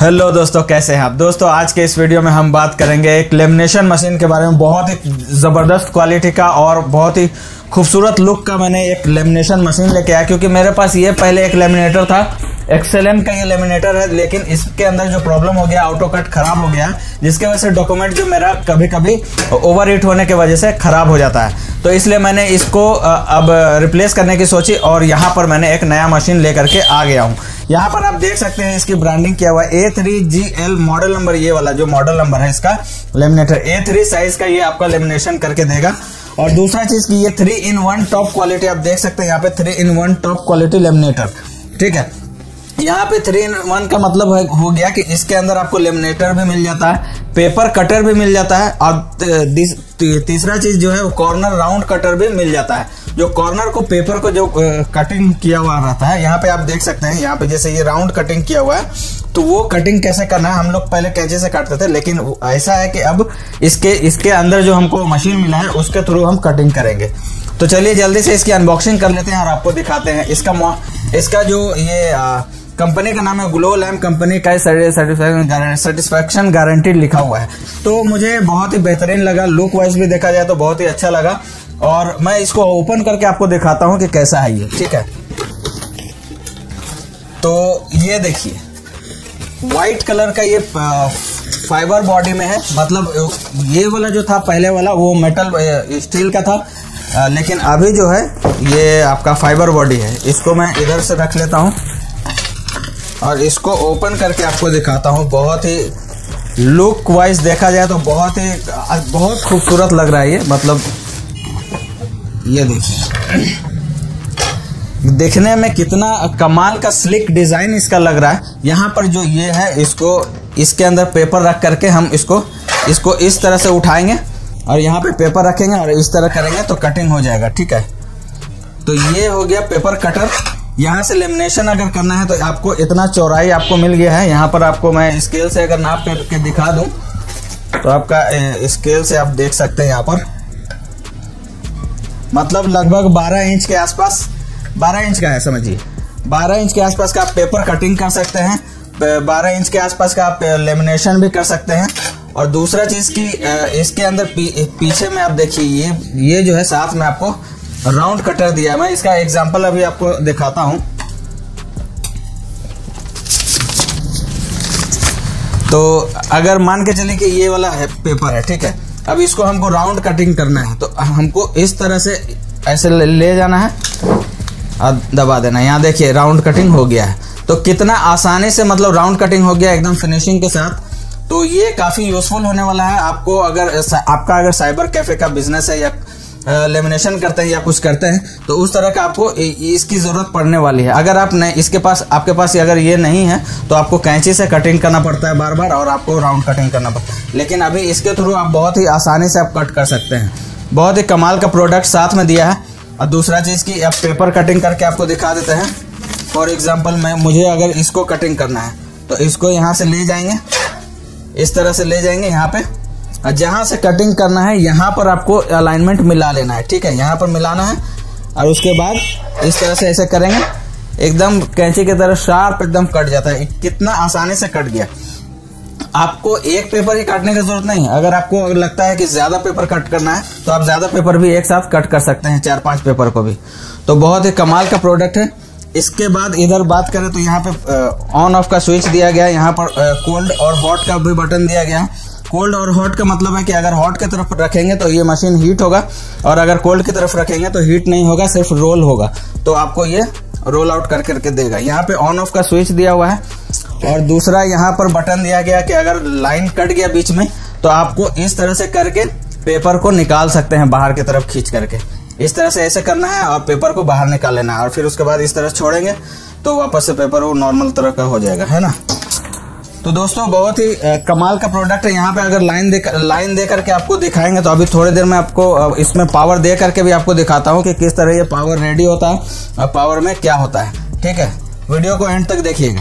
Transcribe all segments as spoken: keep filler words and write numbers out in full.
Hello दोस्तों, कैसे हैं आप दोस्तों। आज के इस वीडियो में हम बात करेंगे एक लेमिनेशन मशीन के बारे में। बहुत ही ज़बरदस्त क्वालिटी का और बहुत ही खूबसूरत लुक का मैंने एक लेमिनेशन मशीन लेके आया, क्योंकि मेरे पास ये पहले एक लेमिनेटर था, एक्सेलेंट का ये लेमिनेटर है, लेकिन इसके अंदर जो प्रॉब्लम हो गया, ऑटो कट खराब हो गया, जिसके वजह से डॉक्यूमेंट जो मेरा कभी कभी ओवर हीट होने की वजह से खराब हो जाता है। तो इसलिए मैंने इसको अब रिप्लेस करने की सोची और यहाँ पर मैंने एक नया मशीन लेकर के आ गया हूँ। यहाँ पर आप देख सकते हैं इसकी ब्रांडिंग किया हुआ है A three G L model number, ये वाला जो मॉडल नंबर है इसका लेमिनेटर ए थ्री साइज का ये आपका लेमिनेशन करके देगा। और दूसरा चीज की ये three in one top quality, आप देख सकते हैं यहाँ पे three in one top quality laminator, ठीक है। यहाँ पे थ्री इन वन का मतलब है, हो गया कि इसके अंदर आपको लेमिनेटर भी मिल जाता है, पेपर कटर भी मिल जाता है, और तीसरा चीज जो है वो कॉर्नर राउंड कटर भी मिल जाता है। जो कॉर्नर को पेपर को जो कटिंग किया हुआ रहता है, यहाँ पे आप देख सकते हैं, यहाँ पे जैसे ये राउंड कटिंग किया हुआ है, तो वो कटिंग कैसे करना है, हम लोग पहले कैंची से काटते थे, लेकिन ऐसा है कि अब इसके इसके अंदर जो हमको मशीन मिला है उसके थ्रू हम कटिंग करेंगे। तो चलिए जल्दी से इसकी अनबॉक्सिंग कर लेते हैं और आपको दिखाते हैं। इसका इसका जो ये कंपनी का नाम है ग्लो लैम्प कंपनी का, सेटिस्फैक्शन गारंटीड लिखा हुआ है। तो मुझे बहुत ही बेहतरीन लगा, लुक वाइज भी देखा जाए तो बहुत ही अच्छा लगा, और मैं इसको ओपन करके आपको दिखाता हूं कि कैसा है ये, ठीक है। तो ये देखिए व्हाइट कलर का ये फाइबर बॉडी में है, मतलब ये वाला जो था पहले वाला वो मेटल स्टील का था, लेकिन अभी जो है ये आपका फाइबर बॉडी है। इसको मैं इधर से रख लेता हूं और इसको ओपन करके आपको दिखाता हूं। बहुत ही लुक वाइज देखा जाए तो बहुत ही बहुत खूबसूरत लग रहा है ये, मतलब ये देखिए देखने में कितना कमाल का स्लिक डिजाइन इसका लग रहा है। यहाँ पर जो ये है, इसको इसके अंदर पेपर रख करके हम इसको इसको इस तरह से उठाएंगे और यहाँ पे पेपर रखेंगे और इस तरह करेंगे तो कटिंग हो जाएगा, ठीक है। तो ये हो गया पेपर कटर। यहाँ से लेमिनेशन अगर करना है तो आपको इतना चौड़ाई आपको मिल गया है। यहाँ पर आपको मैं स्केल से अगर नाप करके दिखा दूं तो आपका स्केल से आप देख सकते हैं, यहाँ पर मतलब लगभग बारह इंच के आसपास, बारह इंच का है समझिए, बारह इंच के आसपास का आप पेपर कटिंग कर सकते हैं, बारह इंच के आसपास का आप लेमिनेशन भी कर सकते हैं। और दूसरा चीज की इसके अंदर पी, पीछे में आप देखिए ये ये जो है साथ में आपको राउंड कटर दिया है। मैं इसका एग्जांपल अभी आपको दिखाता हूं। तो अगर मान के चले कि ये वाला है पेपर है, ठीक है, अब इसको हमको राउंड कटिंग करना है तो हमको इस तरह से ऐसे ले जाना है और दबा देना है। यहाँ देखिए राउंड कटिंग हो गया है। तो कितना आसानी से मतलब राउंड कटिंग हो गया एकदम फिनिशिंग के साथ। तो ये काफी यूजफुल होने वाला है आपको, अगर आपका अगर साइबर कैफे का बिजनेस है या लेमिनेशन करते हैं या कुछ करते हैं तो उस तरह का आपको इसकी जरूरत पड़ने वाली है। अगर आप नहीं, इसके पास आपके पास अगर ये नहीं है तो आपको कैंची से कटिंग करना पड़ता है बार बार और आपको राउंड कटिंग करना पड़ता है, लेकिन अभी इसके थ्रू आप बहुत ही आसानी से आप कट कर सकते हैं। बहुत ही कमाल का प्रोडक्ट साथ में दिया है। और दूसरा चीज की अब पेपर कटिंग करके आपको दिखा देते हैं। फॉर एग्जाम्पल मैं मुझे अगर इसको कटिंग करना है तो इसको यहाँ से ले जाएंगे, इस तरह से ले जाएंगे यहाँ पे, जहां से कटिंग करना है यहाँ पर आपको अलाइनमेंट मिला लेना है, ठीक है, यहाँ पर मिलाना है और उसके बाद इस तरह से ऐसे करेंगे, एकदम कैंची की तरह शार्प एकदम कट जाता है। कितना आसानी से कट गया। आपको एक पेपर ही काटने की जरूरत नहीं है। अगर आपको अगर लगता है कि ज्यादा पेपर कट करना है तो आप ज्यादा पेपर भी एक साथ कट कर सकते हैं, चार पांच पेपर को भी। तो बहुत ही कमाल का प्रोडक्ट है। इसके बाद इधर बात करें तो यहाँ पे ऑन ऑफ का स्विच दिया गया है, यहाँ पर कोल्ड और हॉट का भी बटन दिया गया है। कोल्ड और हॉट का मतलब है कि अगर हॉट की तरफ रखेंगे तो ये मशीन हीट होगा और अगर कोल्ड की तरफ रखेंगे तो हीट नहीं होगा, सिर्फ रोल होगा। तो आपको ये रोल आउट कर करके देगा। यहाँ पे ऑन ऑफ का स्विच दिया हुआ है और दूसरा यहाँ पर बटन दिया गया कि अगर लाइन कट गया बीच में तो आपको इस तरह से करके पेपर को निकाल सकते हैं बाहर की तरफ खींच करके। इस तरह से ऐसे करना है और पेपर को बाहर निकाल लेना है और फिर उसके बाद इस तरह छोड़ेंगे तो वापस से पेपर वो नॉर्मल तरह का हो जाएगा, है ना। तो दोस्तों बहुत ही कमाल का प्रोडक्ट है। यहाँ पे अगर लाइन दे लाइन दे करके आपको दिखाएंगे तो अभी थोड़ी देर में आपको इसमें पावर दे करके भी आपको दिखाता हूँ कि किस तरह ये पावर रेडी होता है और पावर में क्या होता है, ठीक है। वीडियो को एंड तक देखिएगा।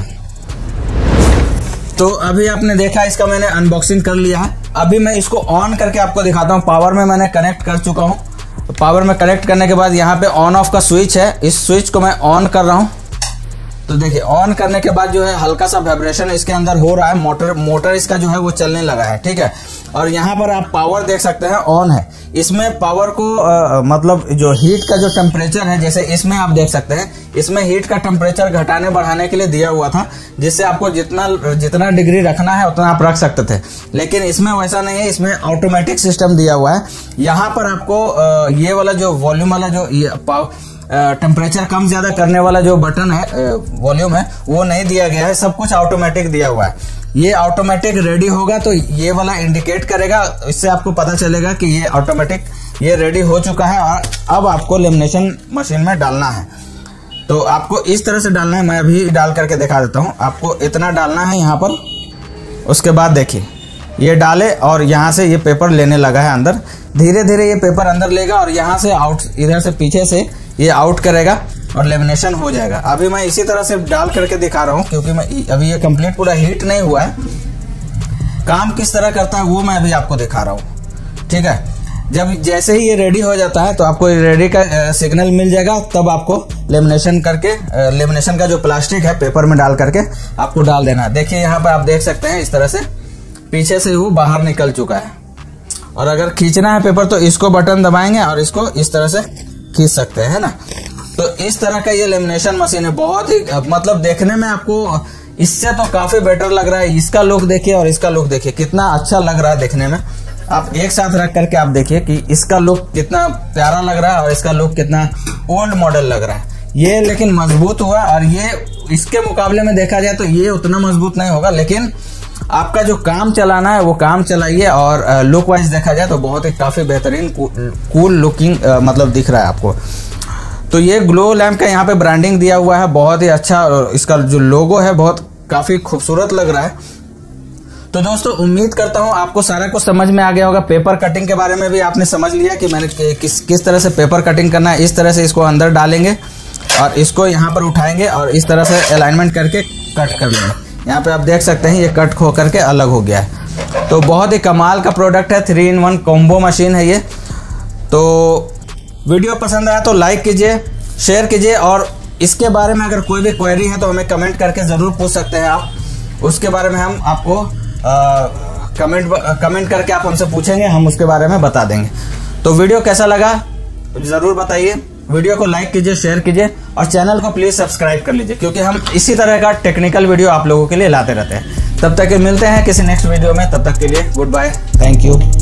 तो अभी आपने देखा, इसका मैंने अनबॉक्सिंग कर लिया है। अभी मैं इसको ऑन करके आपको दिखाता हूँ। पावर में मैंने कनेक्ट कर चुका हूँ। पावर में कनेक्ट करने के बाद यहाँ पे ऑन ऑफ का स्विच है, इस स्विच को मैं ऑन कर रहा हूँ। तो देखिए ऑन करने के बाद जो है हल्का सा वाइब्रेशन इसके अंदर हो रहा है, मोटर मोटर इसका जो है वो चलने लगा है, ठीक है। और यहाँ पर आप पावर देख सकते हैं ऑन है। इसमें पावर को आ, मतलब जो हीट का जो टेम्परेचर है, जैसे इसमें आप देख सकते हैं इसमें हीट का टेम्परेचर घटाने बढ़ाने के लिए दिया हुआ था, जिससे आपको जितना जितना डिग्री रखना है उतना आप रख सकते थे। लेकिन इसमें वैसा नहीं है, इसमें ऑटोमेटिक सिस्टम दिया हुआ है। यहाँ पर आपको आ, ये वाला जो वॉल्यूम वाला जो टेम्परेचर कम ज्यादा करने वाला जो बटन है, वॉल्यूम है, वो नहीं दिया गया है, सब कुछ ऑटोमेटिक दिया हुआ है। ये ऑटोमेटिक रेडी होगा तो ये वाला इंडिकेट करेगा, इससे आपको पता चलेगा कि ये ऑटोमेटिक ये रेडी हो चुका है और अब आपको लेमिनेशन मशीन में डालना है। तो आपको इस तरह से डालना है, मैं अभी डाल करके दिखा देता हूँ। आपको इतना डालना है यहाँ पर, उसके बाद देखिए ये डाले और यहाँ से ये पेपर लेने लगा है अंदर, धीरे धीरे ये पेपर अंदर लेगा और यहाँ से आउट, इधर से पीछे से ये आउट करेगा और लेमिनेशन हो जाएगा। अभी मैं इसी तरह से डाल करके दिखा रहा हूँ, क्योंकि मैं अभी ये कंप्लीट पूरा हीट नहीं हुआ है। काम किस तरह करता है वो मैं अभी आपको दिखा रहा हूँ, ठीक है। जब जैसे ही ये रेडी हो जाता है तो आपको रेडी का सिग्नल मिल जाएगा, तब आपको लेमिनेशन करके लेमिनेशन का जो प्लास्टिक है पेपर में डाल करके आपको डाल देना है। देखिए यहाँ पर आप देख सकते हैं इस तरह से पीछे से वो बाहर निकल चुका है। और अगर खींचना है पेपर तो इसको बटन दबाएंगे और इसको इस तरह से खींच सकते हैं ना। तो इस तरह का ये लेमिनेशन मशीन है, बहुत ही मतलब देखने में आपको इससे तो काफी बेटर लग रहा है। इसका लुक देखिए और इसका लुक देखिए कितना अच्छा लग रहा है देखने में। आप एक साथ रख करके आप देखिए कि इसका लुक कितना प्यारा लग रहा है और इसका लुक कितना ओल्ड मॉडल लग रहा है। ये लेकिन मजबूत हुआ और ये इसके मुकाबले में देखा जाए तो ये उतना मजबूत नहीं होगा, लेकिन आपका जो काम चलाना है वो काम चलाइए। और लुक वाइज देखा जाए तो बहुत ही काफी बेहतरीन कूल लुकिंग मतलब दिख रहा है आपको। तो ये ग्लो लैंप का यहाँ पे ब्रांडिंग दिया हुआ है, बहुत ही अच्छा। इसका जो लोगो है बहुत काफी खूबसूरत लग रहा है। तो दोस्तों उम्मीद करता हूँ आपको सारा कुछ समझ में आ गया होगा। पेपर कटिंग के बारे में भी आपने समझ लिया कि मैंने किस किस तरह से पेपर कटिंग करना है। इस तरह से इसको अंदर डालेंगे और इसको यहाँ पर उठाएंगे और इस तरह से अलाइनमेंट करके कट कर लेंगे। यहाँ पे आप देख सकते हैं ये कट हो करके अलग हो गया है। तो बहुत ही कमाल का प्रोडक्ट है, three in one combo machine है ये। तो वीडियो पसंद आया तो लाइक कीजिए, शेयर कीजिए और इसके बारे में अगर कोई भी क्वेरी है तो हमें कमेंट करके ज़रूर पूछ सकते हैं आप। उसके बारे में हम आपको आ, कमेंट कमेंट करके आप हमसे पूछेंगे, हम उसके बारे में बता देंगे। तो वीडियो कैसा लगा ज़रूर बताइए। वीडियो को लाइक कीजिए, शेयर कीजिए और चैनल को प्लीज़ सब्सक्राइब कर लीजिए, क्योंकि हम इसी तरह का टेक्निकल वीडियो आप लोगों के लिए लाते रहते हैं। तब तक के मिलते हैं किसी नेक्स्ट वीडियो में, तब तक के लिए गुड बाय, थैंक यू।